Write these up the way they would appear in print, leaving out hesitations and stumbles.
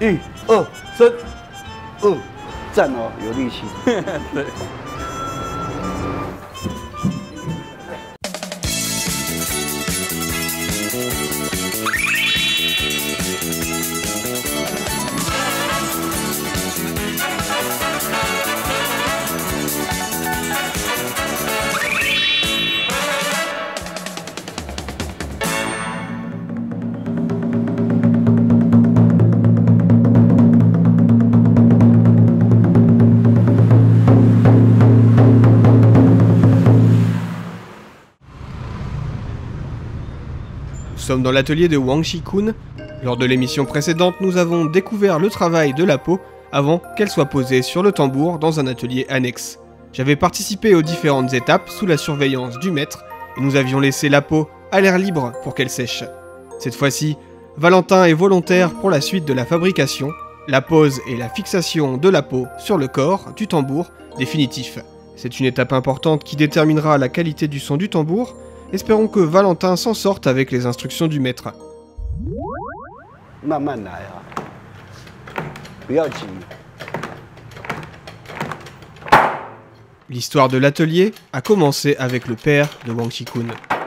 1、2、3，站哦，有力气。 对。 Nous sommes dans l'atelier de Wang Shikun. Lors de l'émission précédente, nous avons découvert le travail de la peau avant qu'elle soit posée sur le tambour dans un atelier annexe. J'avais participé aux différentes étapes sous la surveillance du maître et nous avions laissé la peau à l'air libre pour qu'elle sèche. Cette fois-ci, Valentin est volontaire pour la suite de la fabrication, la pose et la fixation de la peau sur le corps du tambour définitif. C'est une étape importante qui déterminera la qualité du son du tambour. Espérons que Valentin s'en sorte avec les instructions du maître. L'histoire de l'atelier a commencé avec le père de Wang Shikun.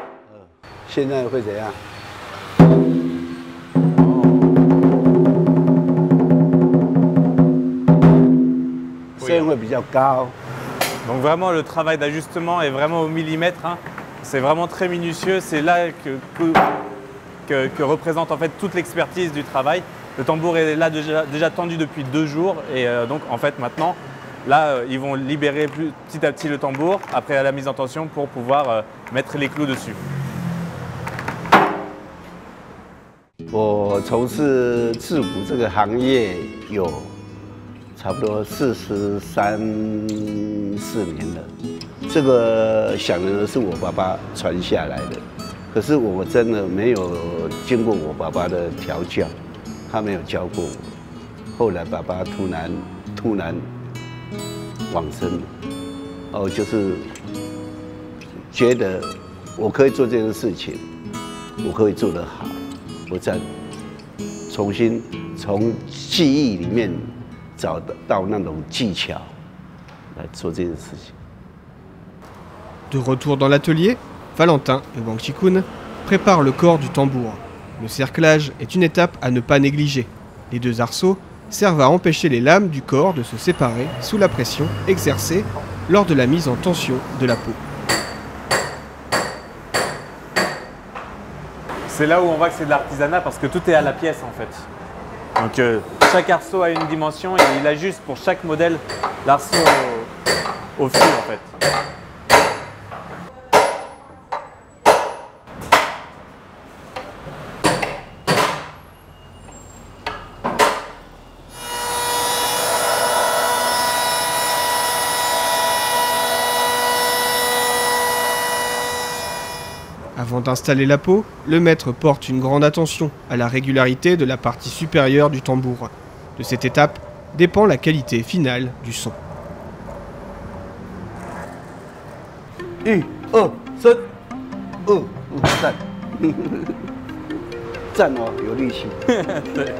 Donc vraiment le travail d'ajustement est vraiment au millimètre. Hein. C'est vraiment très minutieux, c'est là que représente en fait toute l'expertise du travail. Le tambour est là déjà tendu depuis 2 jours et donc en fait maintenant, là ils vont libérer petit à petit le tambour après la mise en tension pour pouvoir mettre les clous dessus. 我从事制鼓这个行业有差不多43、4年了。这个响铃是我爸爸传下来的，可是我真的没有经过我爸爸的调教，他没有教过我。后来爸爸突然往生了，哦，就是觉得我可以做这件事情，我可以做得好。 我再重新从记忆里面找到那种技巧来做这件事情。 De retour dans l'atelier, Valentin et Wang Shikun préparent le corps du tambour. Le cerclage est une étape à ne pas négliger. Les 2 arceaux servent à empêcher les lames du corps de se séparer sous la pression exercée lors de la mise en tension de la peau. C'est là où on voit que c'est de l'artisanat parce que tout est à la pièce en fait. Donc chaque arceau a une dimension et il ajuste pour chaque modèle l'arceau au fil en fait. Avant d'installer la peau, le maître porte une grande attention à la régularité de la partie supérieure du tambour. De cette étape dépend la qualité finale du son. 1、2、3，站，站哦，有力气。 对。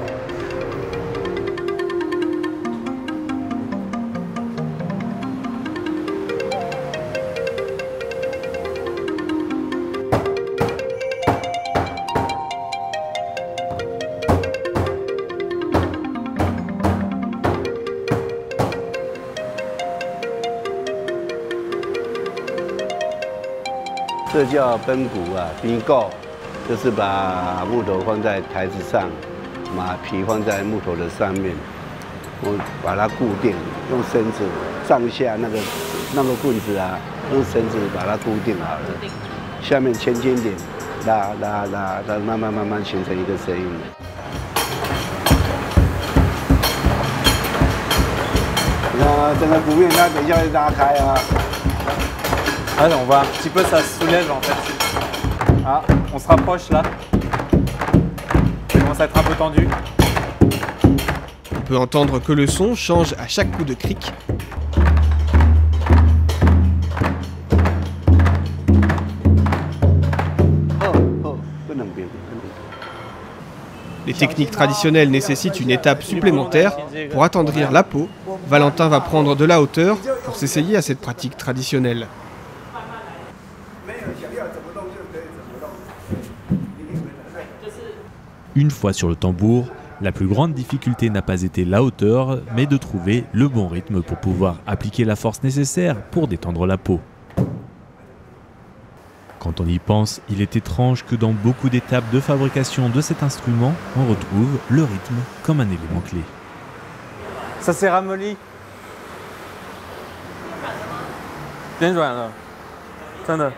这叫奔鼓啊，冰够，就是把木头放在台子上，马皮放在木头的上面，我把它固定，用绳子上下那个棍子啊，用绳子把它固定好了，下面轻轻点，拉，慢慢形成一个声音。你看整个鼓面，它等一下会拉开啊。 Ah, on voit un petit peu, ça se soulève en fait. Ah, on se rapproche là. Ça commence à être un peu tendu. On peut entendre que le son change à chaque coup de cric. Les techniques traditionnelles nécessitent une étape supplémentaire. Pour attendrir la peau, Valentin va prendre de la hauteur pour s'essayer à cette pratique traditionnelle. Une fois sur le tambour, la plus grande difficulté n'a pas été la hauteur, mais de trouver le bon rythme pour pouvoir appliquer la force nécessaire pour détendre la peau. Quand on y pense, il est étrange que dans beaucoup d'étapes de fabrication de cet instrument, on retrouve le rythme comme un élément clé. Ça s'est ramolli. Bien joué là. 真的.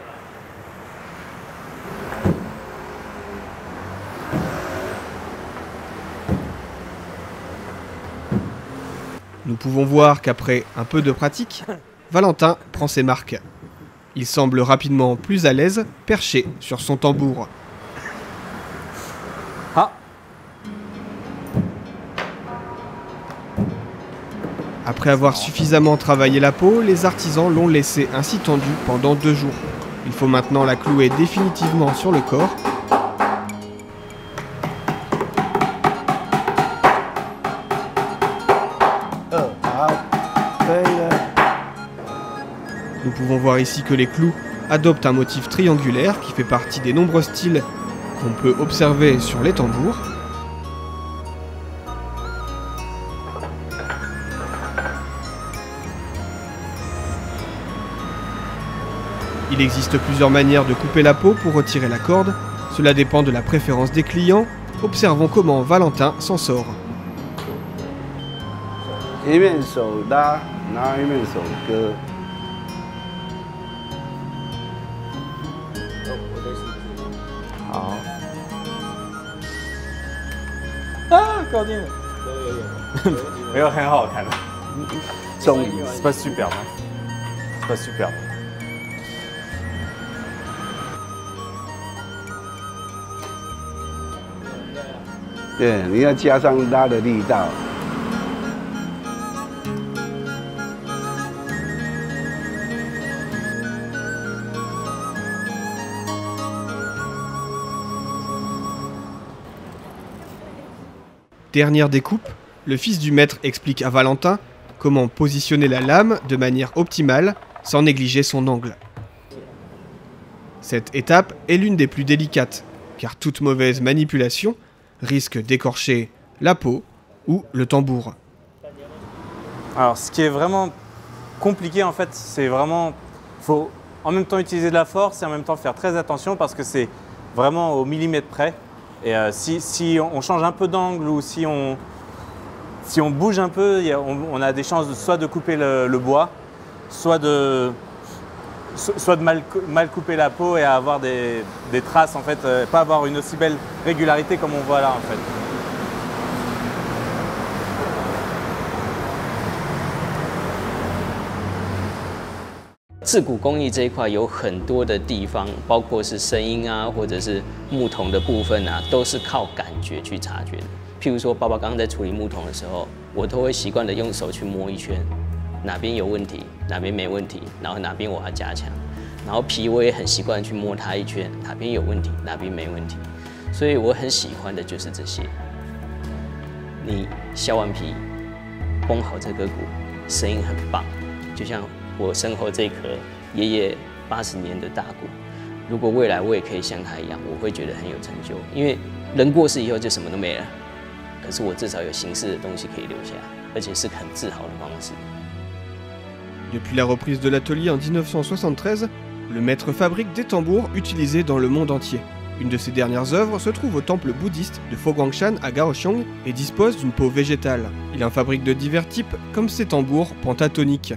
Nous pouvons voir qu'après un peu de pratique, Valentin prend ses marques. Il semble rapidement plus à l'aise, perché sur son tambour. Ah. Après avoir suffisamment travaillé la peau, les artisans l'ont laissée ainsi tendue pendant 2 jours. Il faut maintenant la clouer définitivement sur le corps. Nous pouvons voir ici que les clous adoptent un motif triangulaire qui fait partie des nombreux styles qu'on peut observer sur les tambours. Il existe plusieurs manières de couper la peau pour retirer la corde. Cela dépend de la préférence des clients. Observons comment Valentin s'en sort. 一面手拉，然后一面手割。好。 Ah, Cordine. 没有很好看。 终于。 C'est pas superbe. C'est pas superbe. 对，你要加上拉的力道。 Dernière découpe, le fils du maître explique à Valentin comment positionner la lame de manière optimale sans négliger son angle. Cette étape est l'une des plus délicates, car toute mauvaise manipulation risque d'écorcher la peau ou le tambour. Alors, ce qui est vraiment compliqué, en fait, c'est vraiment... faut en même temps utiliser de la force et en même temps faire très attention parce que c'est vraiment au millimètre près. Et si on change un peu d'angle ou si on bouge un peu, on a des chances soit de couper le bois, soit de mal couper la peau et avoir des traces, en fait, pas avoir une aussi belle régularité comme on voit là, en fait. 制骨工艺这一块有很多的地方，包括是声音啊，或者是木桶的部分啊，都是靠感觉去察觉的。譬如说，爸爸刚刚在处理木桶的时候，我都会习惯的用手去摸一圈，哪边有问题，哪边没问题，然后哪边我要加强。然后皮我也很习惯去摸它一圈，哪边有问题，哪边没问题。所以我很喜欢的就是这些。你削完皮，绷好这个骨，声音很棒，就像 我身后这颗爷爷80年的大骨，如果未来我也可以像他一样，我会觉得很有成就。因为人过世以后就什么都没了，可是我至少有形式的东西可以留下，而且是很自豪的方式。 Depuis la reprise de l'atelier en 1973, le maître fabrique des tambours utilisés dans le monde entier. Une de ses dernières œuvres se trouve au temple bouddhiste de Fogwangshan à Kaohsiung et dispose d'une peau végétale. Il en fabrique de divers types, comme ces tambours pentatoniques.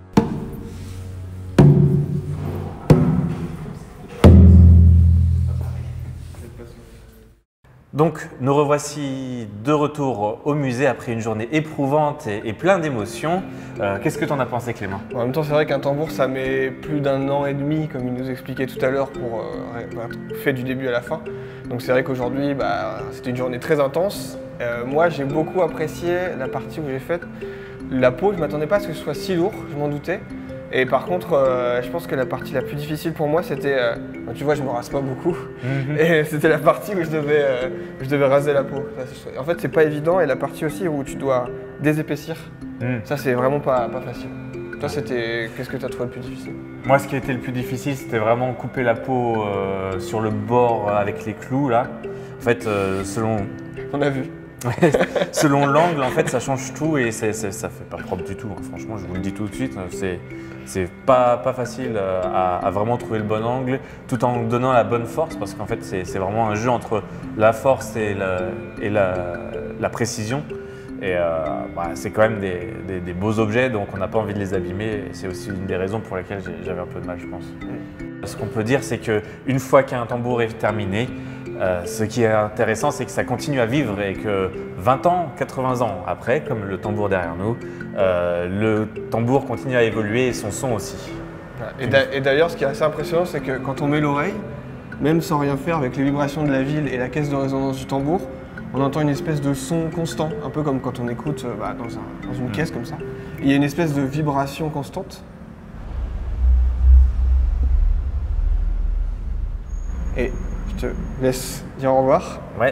Donc nous revoici de retour au musée après une journée éprouvante et plein d'émotions. Qu'est-ce que tu en as pensé, Clément? En même temps, c'est vrai qu'un tambour, ça met plus d'1 an et demi, comme il nous expliquait tout à l'heure, pour être fait du début à la fin. Donc c'est vrai qu'aujourd'hui, c'était une journée très intense. Moi, j'ai beaucoup apprécié la partie où j'ai faite la peau. Je ne m'attendais pas à ce que ce soit si lourd, je m'en doutais. Et par contre, je pense que la partie la plus difficile pour moi, c'était, tu vois, je me rase pas beaucoup, et c'était la partie où je devais raser la peau. En fait, c'est pas évident, et la partie aussi où tu dois désépaissir, ça c'est vraiment pas facile. Toi, qu'est-ce que tu as trouvé le plus difficile? Moi, ce qui a été le plus difficile, c'était vraiment couper la peau sur le bord avec les clous là. En fait, On a vu. selon l'angle, en fait, ça change tout et ça fait pas propre du tout. Franchement, je vous le dis tout de suite, c'est pas facile à vraiment trouver le bon angle, tout en donnant la bonne force, parce qu'en fait, c'est vraiment un jeu entre la force et la précision. Et c'est quand même des beaux objets, donc on n'a pas envie de les abîmer. Et c'est aussi une des raisons pour lesquelles j'avais un peu de mal, je pense. Ce qu'on peut dire, c'est qu'une fois qu'un tambour est terminé, ce qui est intéressant, c'est que ça continue à vivre et que 20 ans, 80 ans après, comme le tambour derrière nous, le tambour continue à évoluer et son son aussi. Et d'ailleurs, ce qui est assez impressionnant, c'est que quand on met l'oreille, même sans rien faire, avec les vibrations de la ville et la caisse de résonance du tambour, on entend une espèce de son constant, un peu comme quand on écoute dans une caisse comme ça. Il y a une espèce de vibration constante. Et je te laisse dire au revoir. Ouais.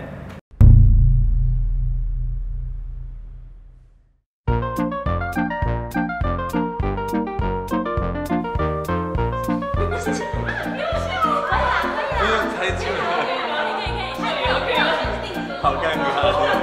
好尴尬。